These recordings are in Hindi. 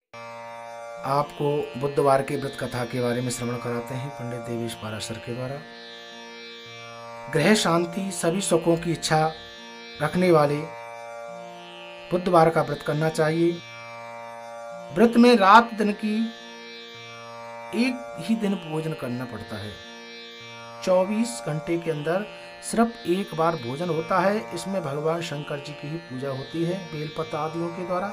आपको बुधवार की व्रत कथा के बारे में श्रवण कराते हैं पंडित देवेश पाराशर के द्वारा। ग्रह शांति सभी सुखों की इच्छा रखने वाले बुधवार का व्रत करना चाहिए। व्रत में रात दिन की एक ही दिन भोजन करना पड़ता है। 24 घंटे के अंदर सिर्फ एक बार भोजन होता है। इसमें भगवान शंकर जी की ही पूजा होती है बेलपत्र आदियों के द्वारा।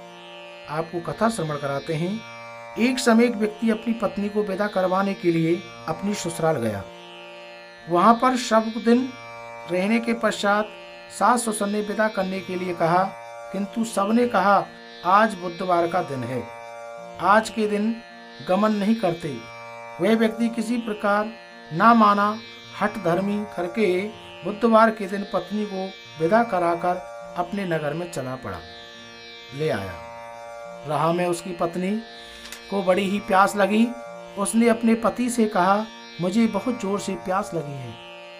आपको कथा श्रवण कराते हैं। एक समय एक व्यक्ति अपनी पत्नी को विदा करवाने के लिए अपनी ससुराल गया। वहां पर सब दिन रहने के पश्चात सास ससुर ने विदा करने के लिए कहा, किंतु सबने कहा आज बुधवार का दिन है, आज के दिन गमन नहीं करते। वह व्यक्ति किसी प्रकार ना माना, हठ धर्मी करके बुधवार के दिन पत्नी को विदा कराकर अपने नगर में चला पड़ा, ले आया। राह में उसकी पत्नी को बड़ी ही प्यास लगी। उसने अपने पति से कहा, मुझे बहुत जोर से प्यास लगी है।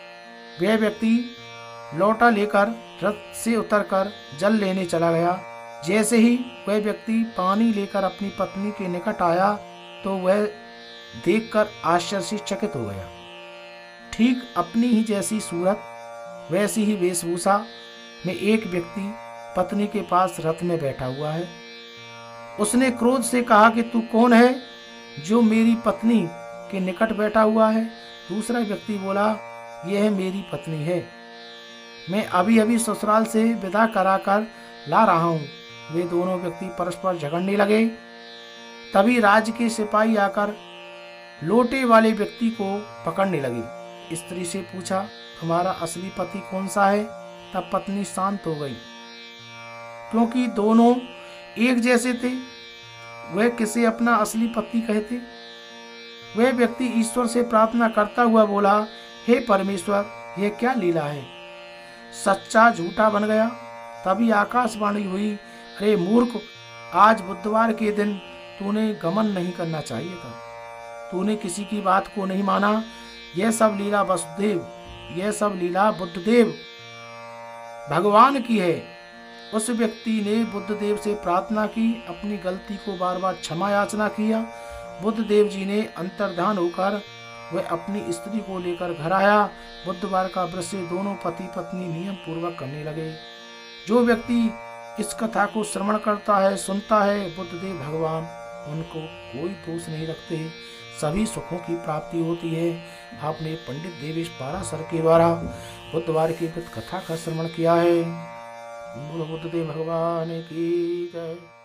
वह व्यक्ति लोटा लेकर रथ से उतरकर जल लेने चला गया। जैसे ही वह व्यक्ति पानी लेकर अपनी पत्नी के निकट आया तो वह देखकर आश्चर्य से चकित हो गया। ठीक अपनी ही जैसी सूरत, वैसी ही वेशभूषा में एक व्यक्ति पत्नी के पास रथ में बैठा हुआ है। उसने क्रोध से कहा कि तू कौन है जो मेरी पत्नी के निकट बैठा हुआ है? दूसरा व्यक्ति बोला, यह मेरी पत्नी है, मैं अभी अभी ससुराल से विदा कराकर ला रहा हूँ। वे दोनों व्यक्ति परस्पर झगड़ने लगे। तभी राज्य के सिपाही आकर लोटे वाले व्यक्ति को पकड़ने लगे। स्त्री से पूछा, तुम्हारा असली पति कौन सा है? तब पत्नी शांत हो गई, क्योंकि दोनों एक जैसे थे। वह किसे अपना असली पति कहते? वह व्यक्ति ईश्वर से प्रार्थना करता हुआ बोला, हे परमेश्वर, यह क्या लीला है? सच्चा झूठा बन गया। तभी आकाशवाणी हुई, अरे मूर्ख, आज बुधवार के दिन तूने गमन नहीं करना चाहिए था। तूने किसी की बात को नहीं माना। यह सब लीला वसुदेव, यह सब लीला बुद्धदेव भगवान की है। उस व्यक्ति ने बुद्धदेव से प्रार्थना की, अपनी गलती को बार बार क्षमा याचना किया। बुद्धदेव जी ने अंतर्धान होकर वह अपनी स्त्री को लेकर घर आया। बुधवार का व्रत से दोनों पति पत्नी नियम पूर्वक करने लगे। जो व्यक्ति इस कथा को श्रवण करता है, सुनता है, बुद्धदेव भगवान उनको कोई दोष नहीं रखते, सभी सुखों की प्राप्ति होती है। आपने पंडित देवेश पाराशर के द्वारा बुधवार की व्रत कथा का श्रवण किया है। बोलो बुद्धदेव भगवान की जय।